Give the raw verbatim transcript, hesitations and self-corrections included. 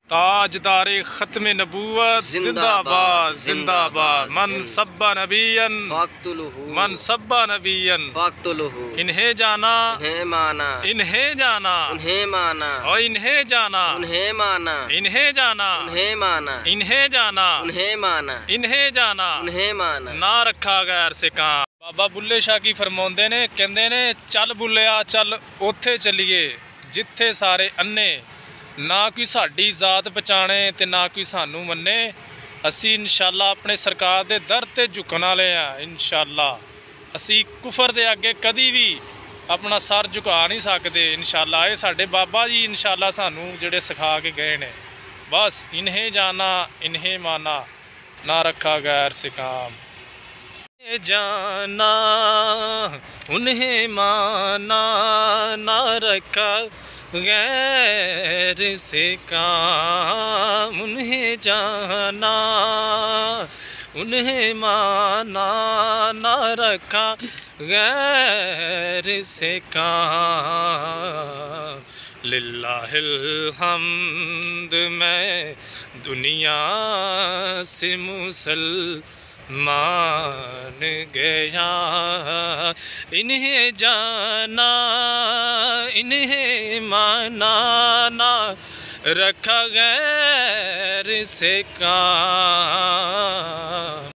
ताजदारे ख़त्म नबूवत जिंदाबाद जिंदाबाद। मन सब्बा नबीयन मन सब्बा नबीयन इन्हें जाना इन्हें माना इन्हें जाना इन्हें माना और इन्हें जाना इन्हें माना इन्हें जाना इन्हें माना इन्हें जाना इन्हें माना इन्हें जाना इन्हें माना ना रखा गैर से काम। बाबा बुल्ले शाह की फरमाउंदे ने कहंदे ने चल बुल्लिया चल उत्थे चलीए जिथे सारे अन्ने ना कोई साडी जात पहचाने ते ना कोई सानू मन्ने। असी इंशाअल्लाह अपने सरकार दे दर ते झुकण वाले हाँ। इंशाअल्लाह असी कुफर दे अगे कदी भी अपना सर झुका नहीं सकते। इंशाअल्लाह ये साडे बाबा जी इंशाअल्लाह सानू जिहड़े सिखा के गए ने। बस इन्हें जाना इन्हें माना ना रखा गैर से काम। जाना उन्हें माना ना रखा गैर से काम। उन्हें जाना उन्हें माना ना रखा गैर से काम। लिल्लाहिल हम्द मैं दुनिया से मुसलमान गया। इन्हें जाना इन्हें माना ना रखा गैर से काम।